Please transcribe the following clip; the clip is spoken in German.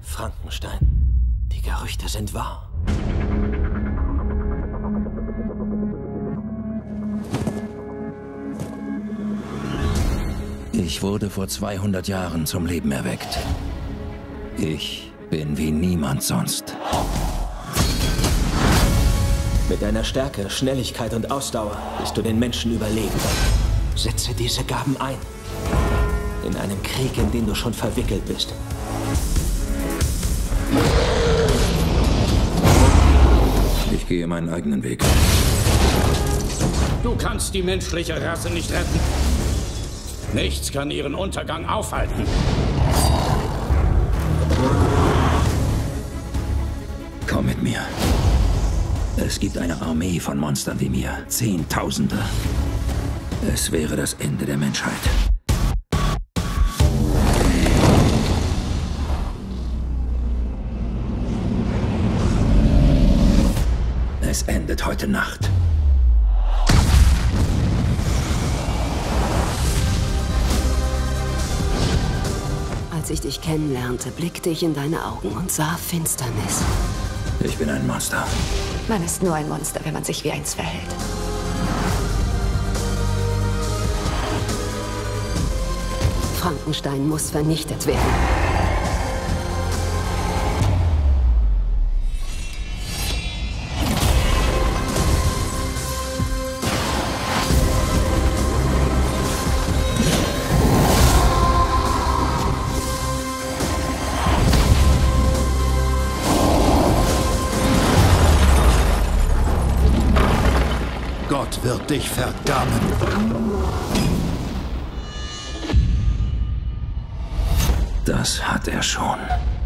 Frankenstein. Die Gerüchte sind wahr. Ich wurde vor 200 Jahren zum Leben erweckt. Ich bin wie niemand sonst. Mit deiner Stärke, Schnelligkeit und Ausdauer bist du den Menschen überlegen. Setze diese Gaben ein. In einem Krieg, in den du schon verwickelt bist. Ich gehe meinen eigenen Weg. Du kannst die menschliche Rasse nicht retten. Nichts kann ihren Untergang aufhalten. Komm mit mir. Es gibt eine Armee von Monstern wie mir. Zehntausende. Es wäre das Ende der Menschheit. Es endet heute Nacht. Als ich dich kennenlernte, blickte ich in deine Augen und sah Finsternis. Ich bin ein Monster. Man ist nur ein Monster, wenn man sich wie eins verhält. Frankenstein muss vernichtet werden. Gott wird dich verdammen. Das hat er schon.